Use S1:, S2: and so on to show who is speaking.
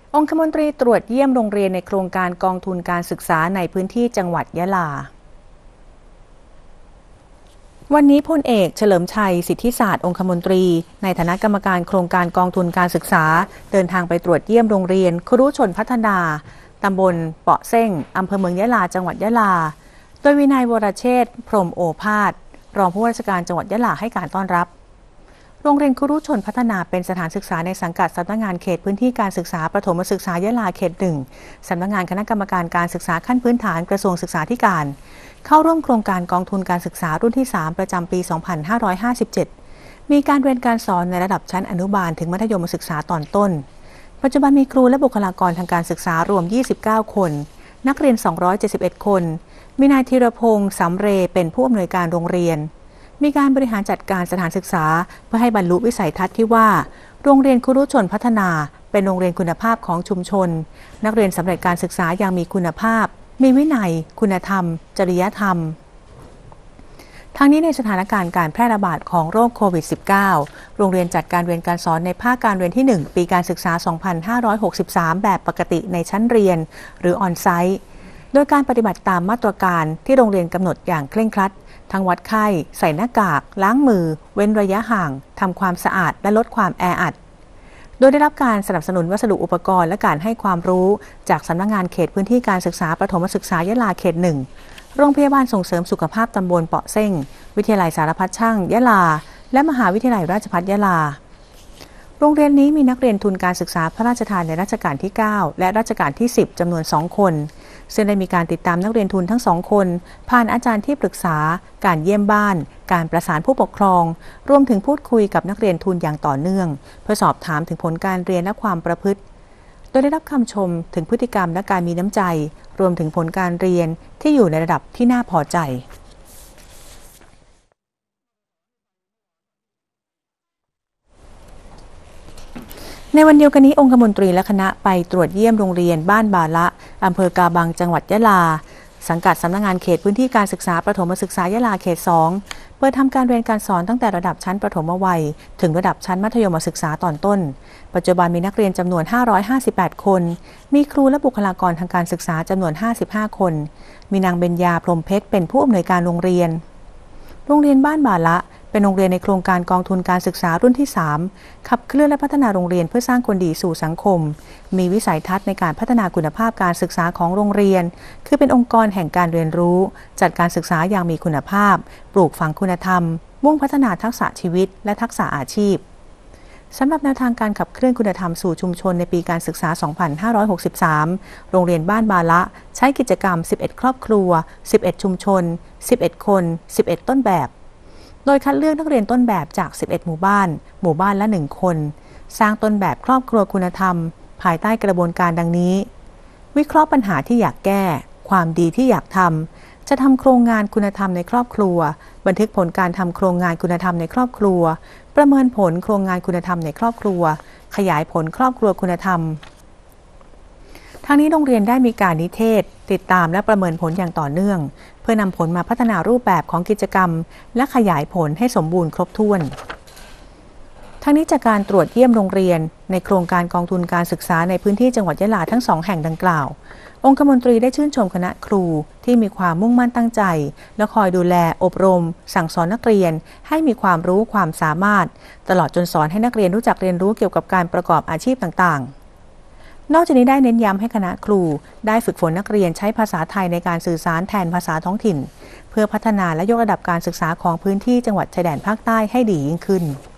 S1: องคมนตรีตรวจเยี่ยมโรงเรียนในโครงการกองทุนการศึกษาในพื้นที่จังหวัดยะลาวันนี้พลเอกเฉลิมชัยสิทธิศาสตร์องคมนตรีในฐานะกรรมการโครงการกองทุนการศึกษาเดินทางไปตรวจเยี่ยมโรงเรียนครุชนพัฒนาตำบลเปาะเส้งอำเภอเมืองยะลาจังหวัดยะลาโดยวินัยวรเชษฐ์พรหมโอภาสรองผู้ว่าราชการจังหวัดยะลาให้การต้อนรับโรงเรียนครุชนพัฒนาเป็นสถานศึกษาในสังกัดสำนักงานเขตพื้นที่การศึกษาประถมศึกษายะลาเขต 1สำนักงานคณะกรรมการการศึกษาขั้นพื้นฐานกระทรวงศึกษาธิการเข้าร่วมโครงการกองทุนการศึกษารุ่นที่ 3 ประจำปี 2557 มีการเรียนการสอนในระดับชั้นอนุบาลถึงมัธยมศึกษาตอนต้นปัจจุบันมีครูและบุคลากรทางการศึกษารวม 29 คนนักเรียน 271 คนมีนายธีรพงษ์สำเรเป็นผู้อำนวยการโรงเรียนมีการบริหารจัดการสถานศึกษาเพื่อให้บรรลุวิสัยทัศน์ที่ว่าโรงเรียนครุชนพัฒนาเป็นโรงเรียนคุณภาพของชุมชนนักเรียนสำเร็จการศึกษาอย่างมีคุณภาพมีวินัยคุณธรรมจริยธรรมทั้งนี้ในสถานการณ์การแพร่ระบาดของโรคโควิด -19 โรงเรียนจัดการเรียนการสอนในภาคการเรียนที่ 1 ปีการศึกษา 2563 แบบปกติในชั้นเรียนหรือออนไซต์โดยการปฏิบัติตามมาตรการที่โรงเรียนกำหนดอย่างเคร่งครัดทั้งวัดไข้ใส่หน้ากากล้างมือเว้นระยะห่างทำความสะอาดและลดความแออัดโดยได้รับการสนับสนุนวัสดุอุปกรณ์และการให้ความรู้จากสำนักงานเขตพื้นที่การศึกษาประถมศึกษายะลาเขต 1โรงพยาบาลส่งเสริมสุขภาพตำบลเปาะเส้งวิทยาลัยสารพัดช่างยะลาและมหาวิทยาลัยราชภัฏยะลาโรงเรียนนี้มีนักเรียนทุนการศึกษาพระราชทานในรัชกาลที่ 9 และรัชกาลที่ 10 จำนวน 2 คนซึ่งได้มีการติดตามนักเรียนทุนทั้ง 2 คนผ่านอาจารย์ที่ปรึกษาการเยี่ยมบ้านการประสานผู้ปกครองรวมถึงพูดคุยกับนักเรียนทุนอย่างต่อเนื่องเพื่อสอบถามถึงผลการเรียนและความประพฤติโดยได้รับคำชมถึงพฤติกรรมและการมีน้ำใจรวมถึงผลการเรียนที่อยู่ในระดับที่น่าพอใจในวันเดียวกันนี้องคมนตรีและคณะไปตรวจเยี่ยมโรงเรียนบ้านบาละอำเภอกาบังจังหวัดยะลาสังกัดสำนักงานเขตพื้นที่การศึกษาประถมศึกษายะลาเขต 2เปิดทำการเรียนการสอนตั้งแต่ระดับชั้นประถมวัยถึงระดับชั้นมัธยมศึกษาตอนต้นปัจจุบันมีนักเรียนจำนวน558คนมีครูและบุคลากรทางการศึกษาจำนวน55คนมีนางเบญญาพรหมเพชรเป็นผู้อำนวยการโรงเรียนบ้านบาละเป็นโรงเรียนในโครงการกองทุนการศึกษารุ่นที่ 3ขับเคลื่อนและพัฒนาโรงเรียนเพื่อสร้างคนดีสู่สังคมมีวิสัยทัศน์ในการพัฒนาคุณภาพการศึกษาของโรงเรียนคือเป็นองค์กรแห่งการเรียนรู้จัดการศึกษาอย่างมีคุณภาพปลูกฝังคุณธรรมมุ่งพัฒนาทักษะชีวิตและทักษะอาชีพสำหรับแนวทางการขับเคลื่อนคุณธรรมสู่ชุมชนในปีการศึกษา 2563 โรงเรียนบ้านบาละใช้กิจกรรม 11 ครอบครัว 11 ชุมชน 11 คน 11 ต้นแบบโดยคัดเลือกนักเรียนต้นแบบจาก 11 หมู่บ้านละ 1 คนสร้างต้นแบบครอบครัวคุณธรรมภายใต้กระบวนการดังนี้วิเคราะห์ปัญหาที่อยากแก้ความดีที่อยากทำจะทำโครงงานคุณธรรมในครอบครัวบันทึกผลการทำโครงงานคุณธรรมในครอบครัวประเมินผลโครงงานคุณธรรมในครอบครัวขยายผลครอบครัวคุณธรรมทางนี้โรงเรียนได้มีการนิเทศติดตามและประเมินผลอย่างต่อเนื่องเพื่อนำผลมาพัฒนารูปแบบของกิจกรรมและขยายผลให้สมบูรณ์ครบถ้วนทั้งนี้จากการตรวจเยี่ยมโรงเรียนในโครงการกองทุนการศึกษาในพื้นที่จังหวัดยะลาทั้ง2แห่งดังกล่าวองคมนตรีได้ชื่นชมคณะครูที่มีความมุ่งมั่นตั้งใจและคอยดูแลอบรมสั่งสอนนักเรียนให้มีความรู้ความสามารถตลอดจนสอนให้นักเรียนรู้จักเรียนรู้เกี่ยวกับการประกอบอาชีพต่างๆนอกจากนี้ได้เน้นย้ำให้คณะครูได้ฝึกฝนนักเรียนใช้ภาษาไทยในการสื่อสารแทนภาษาท้องถิ่นเพื่อพัฒนาและยกระดับการศึกษาของพื้นที่จังหวัดชายแดนภาคใต้ให้ดียิ่งขึ้น